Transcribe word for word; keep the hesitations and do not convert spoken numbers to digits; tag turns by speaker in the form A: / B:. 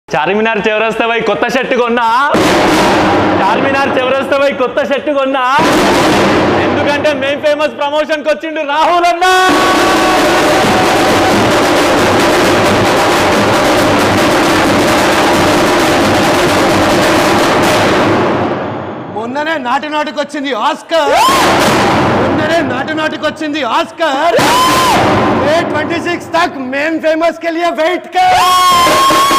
A: చార్మినార్ చివరొస్తే పోయి కొత్త షర్ట్ కొన్నా చార్మినార్ చివరొస్తే పోయి కొత్త షర్ట్ కొన్నా ఎందుకంటే మెయిన్ ఫేమస్ ప్రమోషన్కి వచ్చిండు రాహుల్ అన్న.
B: మొన్ననే నాటి నాటికి వచ్చింది ఆస్కర్ మొన్ననే నాటి నాటికి వచ్చింది ఆస్కర్ ट्वेंटी सिक्स तक मेन फेमस के लिए वेट कर